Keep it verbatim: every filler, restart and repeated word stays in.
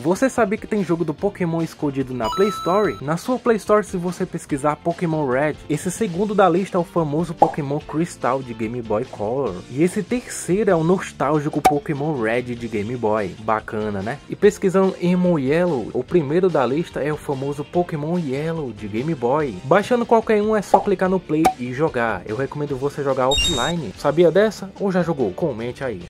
Você sabia que tem jogo do Pokémon escondido na Play Store? Na sua Play Store, se você pesquisar Pokémon Red, esse segundo da lista é o famoso Pokémon Crystal de Game Boy Color. E esse terceiro é o nostálgico Pokémon Red de Game Boy. Bacana, né? E pesquisando Emo Yellow, o primeiro da lista é o famoso Pokémon Yellow de Game Boy. Baixando qualquer um é só clicar no play e jogar. Eu recomendo você jogar offline. Sabia dessa ou já jogou? Comente aí.